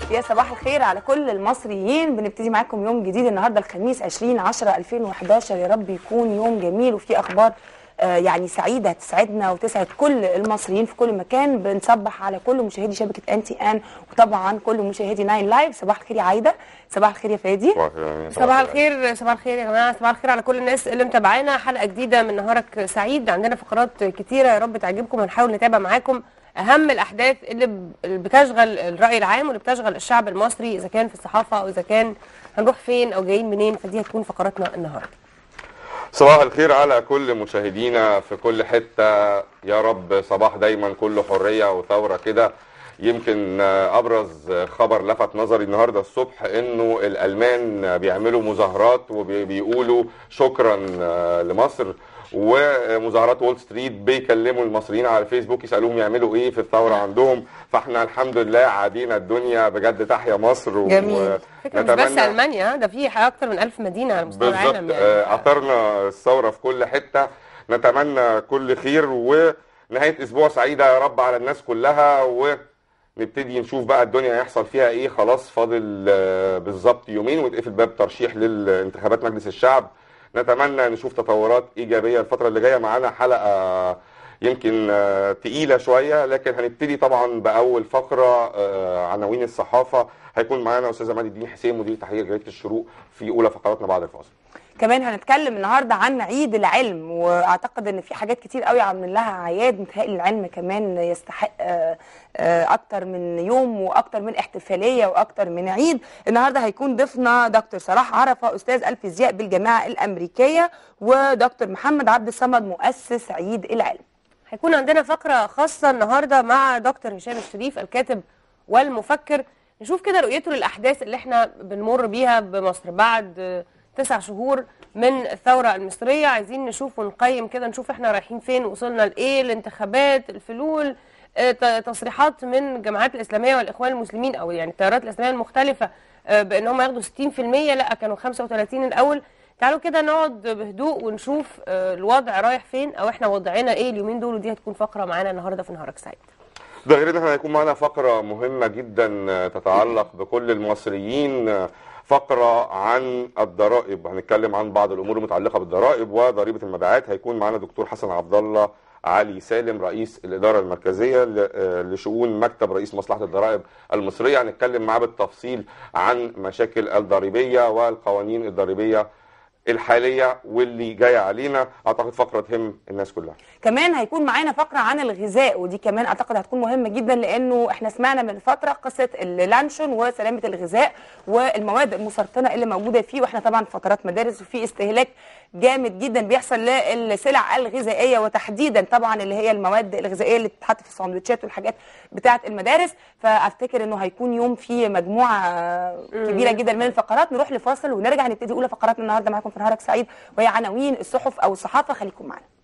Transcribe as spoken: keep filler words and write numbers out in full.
يا صباح الخير على كل المصريين. بنبتدي معاكم يوم جديد النهارده الخميس عشرين عشرة ألفين وحداشر. يا رب يكون يوم جميل وفيه اخبار آه يعني سعيده تسعدنا وتسعد كل المصريين في كل مكان. بنصبح على كل مشاهدي شبكه ان تي ان وطبعا كل مشاهدي ناين لايف. صباح الخير يا عايده، صباح الخير يا فادي. صباح الخير، صباح الخير يا جماعه، صباح الخير على كل الناس اللي متابعانا. حلقه جديده من نهارك سعيد، عندنا فقرات كتيره يا رب تعجبكم. هنحاول نتابع معاكم اهم الاحداث اللي بتشغل الراي العام واللي بتشغل الشعب المصري، اذا كان في الصحافه او اذا كان هنروح فين او جايين منين، فدي هتكون فقراتنا النهارده. صباح الخير على كل مشاهدينا في كل حته، يا رب صباح دايما كله حريه وثوره كده. يمكن ابرز خبر لفت نظري النهارده الصبح انه الالمان بيعملوا مظاهرات وبيقولوا شكرا لمصر، ومظاهرات وول ستريت بيكلموا المصريين على الفيسبوك يسالوهم يعملوا ايه في الثوره عندهم. فاحنا الحمد لله عادينا الدنيا بجد، تحيا مصر. جميل. فكرة مش بس المانيا، ده في اكتر من ألف مدينه على مستوى العالم يعني. اثرنا الثوره في كل حته. نتمنى كل خير ونهايه اسبوع سعيده يا رب على الناس كلها، ونبتدي نشوف بقى الدنيا هيحصل فيها ايه. خلاص فاضل بالظبط يومين ويتقفل باب ترشيح للانتخابات مجلس الشعب. نتمنى نشوف تطورات ايجابيه الفتره اللي جايه. معانا حلقه يمكن تقيله شويه، لكن هنبتدي طبعا باول فقره عناوين الصحافه. هيكون معانا استاذه مادي الدين حسين مدير تحرير جريده الشروق في اولى فقراتنا بعد الفاصل. كمان هنتكلم النهارده عن عيد العلم، واعتقد ان في حاجات كتير قوي عاملين لها اعياد. متهيألي العلم كمان يستحق اكتر من يوم واكتر من احتفاليه واكتر من عيد. النهارده هيكون ضيفنا دكتور صلاح عرفه استاذ الفيزياء بالجامعه الامريكيه، ودكتور محمد عبد الصمد مؤسس عيد العلم. هيكون عندنا فقره خاصه النهارده مع دكتور هشام الشريف الكاتب والمفكر، نشوف كده رؤيته للاحداث اللي احنا بنمر بيها بمصر بعد تسع شهور من الثورة المصرية. عايزين نشوف ونقيم كده، نشوف احنا رايحين فين، وصلنا لايه، الانتخابات، الفلول، تصريحات من الجماعات الإسلامية والإخوان المسلمين أو يعني التيارات الإسلامية المختلفة بأن هم ياخدوا ستين في المية، لا كانوا خمسة وثلاثين الأول. تعالوا كده نقعد بهدوء ونشوف الوضع رايح فين أو احنا وضعنا ايه اليومين دول، ودي هتكون فقرة معانا النهاردة في نهارك سعيد. ده غير ان احنا هيكون معانا فقرة مهمة جدا تتعلق بكل المصريين، فقرة عن الضرائب. هنتكلم عن بعض الامور المتعلقة بالضرائب وضريبة المبيعات. هيكون معانا دكتور حسن عبد الله علي سالم رئيس الإدارة المركزية لشؤون مكتب رئيس مصلحة الضرائب المصرية. هنتكلم معاه بالتفصيل عن مشاكل الضريبية والقوانين الضريبية الحاليه واللي جايه علينا. اعتقد فقره تهم الناس كلها. كمان هيكون معانا فقره عن الغذاء، ودي كمان اعتقد هتكون مهمه جدا، لانه احنا سمعنا من فتره قصه اللانشون وسلامه الغذاء والمواد المسرطنه اللي موجوده فيه، واحنا طبعا في فترات مدارس وفي استهلاك جامد جدا بيحصل للسلع الغذائيه، وتحديدا طبعا اللي هي المواد الغذائيه اللي بتتحط في الساندوتشات والحاجات بتاعه المدارس. فافتكر انه هيكون يوم فيه مجموعه كبيره جدا من الفقرات. نروح لفاصل ونرجع نبتدي اولى فقراتنا النهارده معاكم في نهارك سعيد، وهي عناوين الصحف او الصحافه. خليكم معانا.